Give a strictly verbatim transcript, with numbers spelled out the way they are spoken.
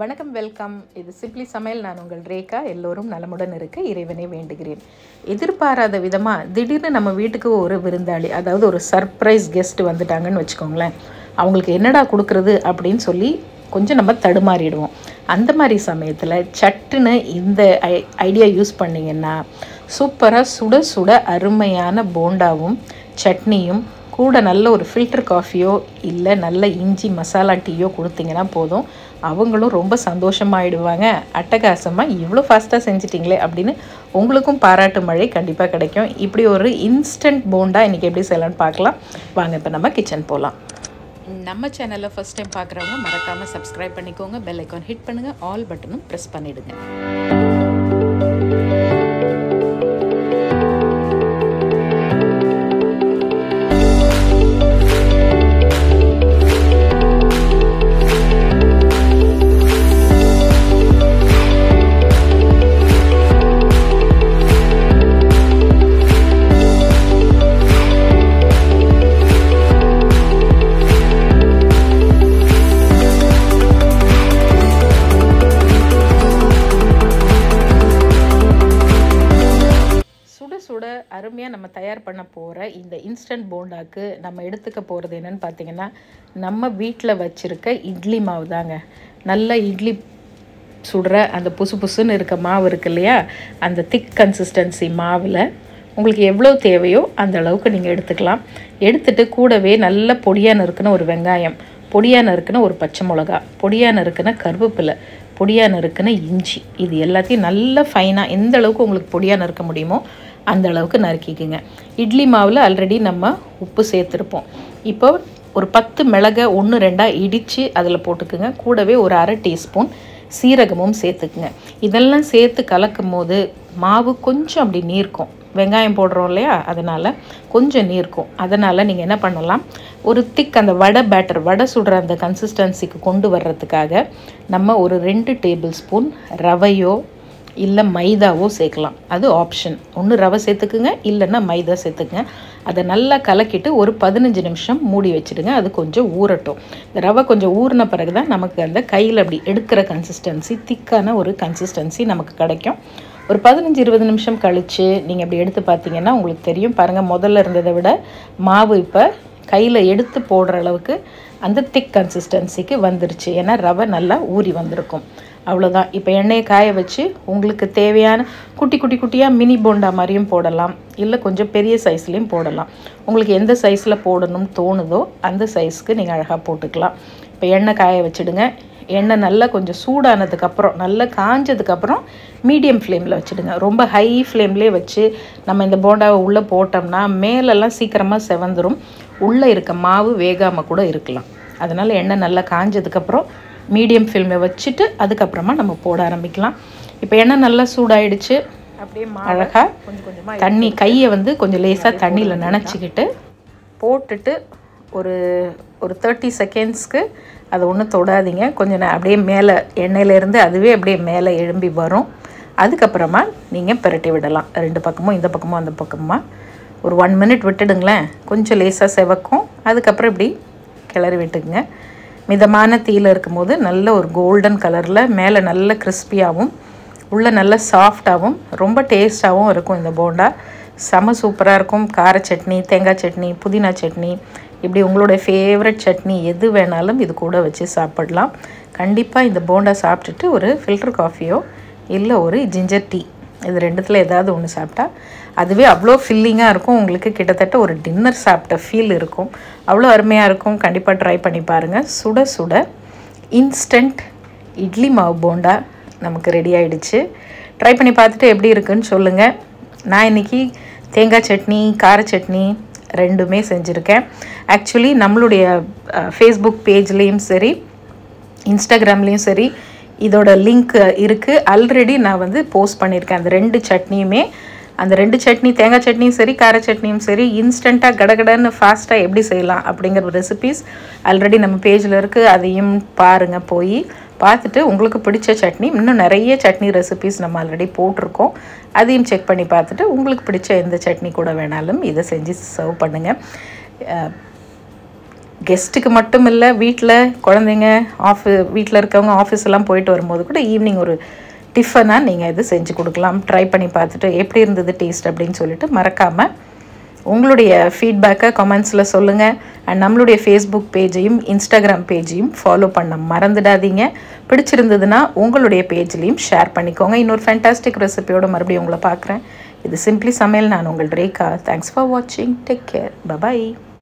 வணக்கம், வெல்கம். இது சிம்பிளி சமையல். நான் உங்கள் ரேகா. எல்லோரும் நலமுடன் இருக்க இறைவனை வேண்டுகிறேன். எதிர்பாராத விதமாக திடீர்னு நம்ம வீட்டுக்கு ஒரு விருந்தாளி, அதாவது ஒரு சர்ப்ரைஸ் கெஸ்ட் வந்துட்டாங்கன்னு வச்சுக்கோங்களேன். அவங்களுக்கு என்னடா கொடுக்குறது அப்படின்னு சொல்லி கொஞ்சம் நம்ம தடுமாறிடுவோம். அந்த மாதிரி சமயத்தில் சட்டுன்னு இந்த ஐ ஐடியா யூஸ் பண்ணிங்கன்னா சூப்பராக சுட சுட அருமையான போண்டாவும் சட்னியும் கூட நல்ல ஒரு ஃபில்டர் காஃபியோ இல்லை நல்ல இஞ்சி மசாலா டீயோ கொடுத்தீங்கன்னா போதும். அவங்களும் ரொம்ப சந்தோஷமாகிடுவாங்க. அட்டகாசமாக இவ்வளோ ஃபாஸ்ட்டாக செஞ்சிட்டிங்களே அப்படின்னு உங்களுக்கும் பாராட்டு மழை கண்டிப்பாக கிடைக்கும். இப்படி ஒரு இன்ஸ்டன்ட் போண்டா இன்றைக்கி எப்படி செய்யலான்னு பார்க்கலாம் வாங்க. இப்போ நம்ம கிச்சன் போகலாம். நம்ம சேனலில் ஃபஸ்ட் டைம் பார்க்குறவங்க மறக்காமல் சப்ஸ்கிரைப் பண்ணிக்கோங்க. பெல் ஐக்கான் ஹிட் பண்ணுங்கள். ஆல் பட்டனும் ப்ரெஸ் பண்ணிவிடுங்க. சுட அருமையாக நம்ம தயார் பண்ண போகிற இந்த இன்ஸ்டன்ட் போண்டாக்கு நம்ம எடுத்துக்க போகிறது என்னென்னு பார்த்தீங்கன்னா, நம்ம வீட்டில் வச்சுருக்க இட்லி மாவு தாங்க. நல்ல இட்லி சுடுற அந்த புசு புசுன்னு இருக்க மாவு இருக்கு இல்லையா, அந்த திக் கன்சிஸ்டன்சி மாவில் உங்களுக்கு எவ்வளோ தேவையோ அந்த அளவுக்கு நீங்கள் எடுத்துக்கலாம். எடுத்துகிட்டு கூடவே நல்ல பொடியாக நறுக்குன ஒரு வெங்காயம், பொடியாக நறுக்குன ஒரு பச்சை மிளகா, பொடியாக நறுக்குன கருவேப்பிலை, பொடியாக நறுக்குன இஞ்சி, இது எல்லாத்தையும் நல்ல ஃபைனாக எந்த அளவுக்கு உங்களுக்கு பொடியாக நறுக்க முடியுமோ அந்த அளவுக்கு நறுக்கிக்குங்க. இட்லி மாவில் ஆல்ரெடி நம்ம உப்பு சேர்த்துருப்போம். இப்போ ஒரு பத்து மிளகை ஒன்று ரெண்டாக இடித்து அதில் போட்டுக்குங்க. கூடவே ஒரு அரை டீஸ்பூன் சீரகமும் சேர்த்துக்குங்க. இதெல்லாம் சேர்த்து கலக்கும் போது மாவு கொஞ்சம் அப்படி நீர்க்கும். வெங்காயம் போடுறோம் இல்லையா, அதனால் கொஞ்சம் நீர்க்கும். அதனால் நீங்கள் என்ன பண்ணலாம், ஒரு திக் அந்த வடை பேட்டர், வடை சுடுற அந்த கன்சிஸ்டன்சிக்கு கொண்டு வர்றதுக்காக நம்ம ஒரு ரெண்டு டேபிள் ஸ்பூன் ரவையோ இல்லை மைதாவோ சேர்க்கலாம். அது ஆப்ஷன். ஒன்று ரவை சேர்த்துக்குங்க, இல்லைன்னா மைதா சேர்த்துக்குங்க. அதை நல்லா கலக்கிட்டு ஒரு பதினஞ்சு நிமிஷம் மூடி வச்சுடுங்க. அது கொஞ்சம் ஊறட்டும். இந்த ரவை கொஞ்சம் ஊறின பிறகு தான் நமக்கு அந்த கையில் அப்படி எடுக்கிற கன்சிஸ்டன்சி, திக்கான ஒரு கன்சிஸ்டன்சி நமக்கு கிடைக்கும். ஒரு பதினஞ்சு இருபது நிமிஷம் கழித்து நீங்கள் அப்படி எடுத்து பார்த்தீங்கன்னா உங்களுக்கு தெரியும். பாருங்கள், முதல்ல இருந்ததை விட மாவு இப்போ கையில் எடுத்து போடுற அளவுக்கு அந்த திக் கன்சிஸ்டன்சிக்கு வந்துருச்சு. ஏன்னா ரவை நல்லா ஊறி வந்திருக்கும். அவ்வளோதான். இப்போ எண்ணெயை காய வச்சு உங்களுக்கு தேவையான குட்டி குட்டி குட்டியாக மினி போண்டா மாதிரியும் போடலாம், இல்லை கொஞ்சம் பெரிய சைஸ்லேயும் போடலாம். உங்களுக்கு எந்த சைஸில் போடணும்னு தோணுதோ அந்த சைஸ்க்கு நீங்கள் அழகாக போட்டுக்கலாம். இப்போ எண்ணெய் காய வச்சுடுங்க. எண்ணெய் நல்லா கொஞ்சம் சூடானதுக்கப்புறம், நல்லா காஞ்சதுக்கப்புறம் மீடியம் ஃப்ளேமில் வச்சுடுங்க. ரொம்ப ஹை ஃப்ளேம்லேயே வச்சு நம்ம இந்த போண்டாவை உள்ளே போட்டோம்னா மேலெல்லாம் சீக்கிரமாக செவந்துடும். உள்ளே இருக்க மாவு வேகாமல் கூட இருக்கலாம். அதனால் எண்ணெய் நல்லா காஞ்சதுக்கப்புறம் மீடியம் ஃப்ளேமில் வச்சுட்டு அதுக்கப்புறமா நம்ம போட ஆரம்பிக்கலாம். இப்போ எண்ணெய் நல்லா சூடாயிடுச்சு. அப்படியே அழகாக கொஞ்சம் கொஞ்சமாக தண்ணி கையை வந்து கொஞ்சம் லேசாக தண்ணியில் நனைச்சிக்கிட்டு போட்டுட்டு ஒரு ஒரு தேர்ட்டி செகண்ட்ஸ்க்கு அதை ஒன்றும் தொடாதீங்க. கொஞ்சம் அப்படியே மேலே எண்ணெயிலேருந்து அதுவே அப்படியே மேலே எழும்பி வரும். அதுக்கப்புறமா நீங்கள் பிரட்டி விடலாம். ரெண்டு பக்கமும், இந்த பக்கமும் அந்த பக்கமாக ஒரு ஒன் மினிட் விட்டுடுங்களேன். கொஞ்சம் லேசாக செவக்கும். அதுக்கப்புறம் இப்படி கிளறி விட்டுக்குங்க. மிதமான தீயில் இருக்கும்போது நல்ல ஒரு கோல்டன் கலரில் மேலே நல்ல கிறிஸ்பியாகவும் உள்ளே நல்ல சாஃப்டாகவும் ரொம்ப டேஸ்ட்டாகவும் இருக்கும். இந்த போண்டா செம சூப்பராக இருக்கும். கார சட்னி, தேங்காய் சட்னி, புதினா சட்னி, இப்படி உங்களுடைய ஃபேவரட் சட்னி எது வேணாலும் இது கூட வச்சு சாப்பிடலாம். கண்டிப்பாக இந்த போண்டா சாப்பிட்டுட்டு ஒரு ஃபில்டர் காஃபியோ இல்லை ஒரு ஜிஞ்சர் டீ, இது ரெண்டுத்தில் ஏதாவது ஒன்று சாப்பிட்டா அதுவே அவ்வளோ ஃபில்லிங்காக இருக்கும். உங்களுக்கு கிட்டத்தட்ட ஒரு டின்னர் சாப்பிட்ட ஃபீல் இருக்கும். அவ்வளோ அருமையாக இருக்கும். கண்டிப்பாக ட்ரை பண்ணி பாருங்கள். சுட சுட இன்ஸ்டன்ட் இட்லி மாவு போண்டா நமக்கு ரெடி ஆகிடுச்சு. ட்ரை பண்ணி பார்த்துட்டு எப்படி இருக்குன்னு சொல்லுங்கள். நான் இன்றைக்கி தேங்காய் சட்னி, கார சட்னி ரெண்டுமே செஞ்சுருக்கேன். ஆக்சுவலி நம்மளுடைய ஃபேஸ்புக் பேஜ்லேயும் சரி, இன்ஸ்டாகிராம்லேயும் சரி இதோட லிங்க் இருக்குது. ஆல்ரெடி நான் வந்து போஸ்ட் பண்ணியிருக்கேன். அந்த ரெண்டு சட்னியுமே, அந்த ரெண்டு சட்னி, தேங்காய் சட்னியும் சரி கார சட்னியும் சரி, இன்ஸ்டண்ட்டாக கடகடன்னு ஃபாஸ்ட்டாக எப்படி செய்யலாம் அப்படிங்கிற ரெசிபீஸ் ஆல்ரெடி நம்ம பேஜில் இருக்குது. அதையும் பாருங்கள். போய் பார்த்துட்டு உங்களுக்கு பிடிச்ச சட்னி, இன்னும் நிறைய சட்னி ரெசிபீஸ் நம்ம ஆல்ரெடி போட்டிருக்கோம். அதையும் செக் பண்ணி பார்த்துட்டு உங்களுக்கு பிடிச்ச எந்த சட்னி கூட வேணாலும் இதை செஞ்சு சர்வ் பண்ணுங்கள். கெஸ்ட்டுக்கு மட்டும் இல்லை, வீட்டில் குழந்தைங்க ஆஃபி வீட்டில் இருக்கவங்க ஆஃபீஸ் எல்லாம் போயிட்டு வரும்போது கூட ஈவினிங் ஒரு டிஃபனாக நீங்கள் இது செஞ்சு கொடுக்கலாம். ட்ரை பண்ணி பார்த்துட்டு எப்படி இருந்தது டேஸ்ட் அப்படின்னு சொல்லிட்டு மறக்காமல் உங்களுடைய ஃபீட்பேக்கை கமெண்ட்ஸில் சொல்லுங்கள். அண்ட் நம்மளுடைய ஃபேஸ்புக் பேஜையும் இன்ஸ்டாகிராம் பேஜையும் ஃபாலோ பண்ண மறந்துடாதீங்க. பிடிச்சிருந்ததுன்னா உங்களுடைய பேஜ்லேயும் ஷேர் பண்ணிக்கோங்க. இன்னொரு ஃபேண்டாஸ்டிக் ரெசிபியோட மறுபடியும் உங்களை பார்க்குறேன். இது சிம்பிளி சமையல். நான் உங்கள் ரேகா. தேங்க்ஸ் ஃபார் வாட்சிங். Take care. பபாய்.